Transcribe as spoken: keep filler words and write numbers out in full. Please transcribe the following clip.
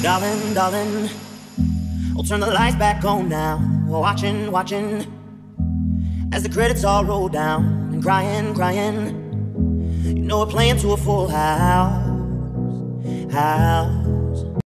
Darling, darling, we'll turn the lights back on now. We're watching, watching as the credits all roll down. And crying, crying, you know we're playing to a full house, house.